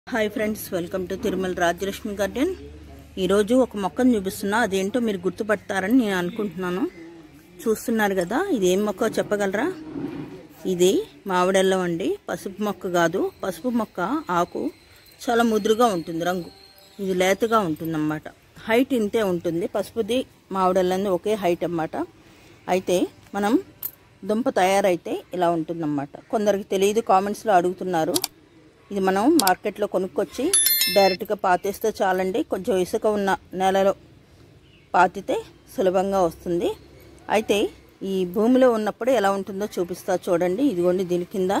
Hi friends, welcome to Tirumala Rajyalakshmi garden. ఈరోజు ఒక మొక్కను చూపిస్తున్నా. అదేంటో మీరు గుర్తుపడతారని నేను అనుకుంటున్నాను. చూస్తున్నారు కదా, ఇది ఏం మొక్క చెప్పగలరా? ఇది మామిడల్లం అండి. పసుపు మొక్క కాదు. పసుపు మొక్క ఆకు చాలా ముదురుగా ఉంటుంది, రంగు ఇది లేతగా ఉంటుందన్నమాట. హైట్ ఇంతే ఉంటుంది. పసుపుది మామిడల్లంది ఒకే హైట్ అన్నమాట. అయితే మనం దుంప తయారైతే ఇలా ఉంటుందన్నమాట. కొందరికి తెలియదు, కామెంట్స్లో అడుగుతున్నారు. ఇది మనం మార్కెట్లో కొనుక్కొచ్చి డైరెక్ట్గా పాతేస్తే చాలండి. కొంచెం ఇసుక ఉన్న నేలలో పాతితే సులభంగా వస్తుంది. అయితే ఈ భూమిలో ఉన్నప్పుడు ఎలా ఉంటుందో చూపిస్తా చూడండి. ఇదిగోండి, దీని కింద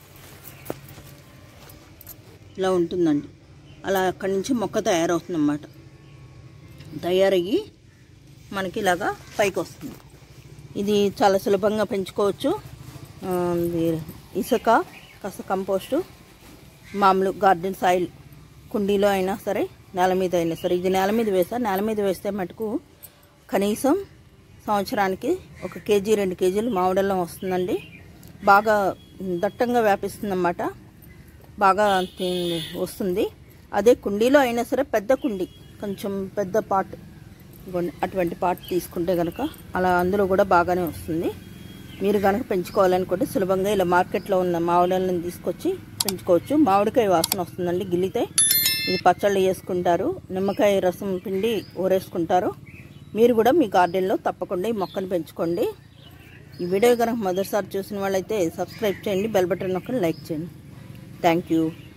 ఇలా ఉంటుందండి. అలా అక్కడి నుంచి మొక్క తయారవుతుందన్నమాట. తయారయ్యి మనకి ఇలాగా పైకి వస్తుంది. ఇది చాలా సులభంగా పెంచుకోవచ్చు. ఇసుక, కాస్త కంపోస్టు, మామూలు గార్డెన్ సాయిల్ కుండీలో అయినా సరే, నేల మీద అయినా సరే. ఇది నేల మీద నేల మీద వేస్తే మటుకు కనీసం సంవత్సరానికి 1 కేజీ 2 కేజీలు మామిడల్లం వస్తుందండి. బాగా దట్టంగా వ్యాపిస్తుంది అన్నమాట. బాగా వస్తుంది. అదే కుండీలో అయినా సరే, పెద్ద కుండీ, కొంచెం పెద్ద పాట్, అటువంటి పాట్ తీసుకుంటే కనుక అలా అందులో కూడా బాగానే వస్తుంది. మీరు కనుక పెంచుకోవాలనుకుంటే సులభంగా ఇలా మార్కెట్లో ఉన్న మామిడాలను తీసుకొచ్చి పెంచుకోవచ్చు. మామిడికాయ వాసన వస్తుందండి గిల్లితే. ఇది పచ్చళ్ళు వేసుకుంటారు, నిమ్మకాయ రసం పిండి ఊరేసుకుంటారు. మీరు కూడా మీ గార్డెన్లో తప్పకుండా ఈ మొక్కను పెంచుకోండి. ఈ వీడియో కనుక మొదటిసారి చూసిన వాళ్ళైతే సబ్స్క్రైబ్ చేయండి, బెల్ బటన్ నొక్కండి, లైక్ చేయండి. Thank you.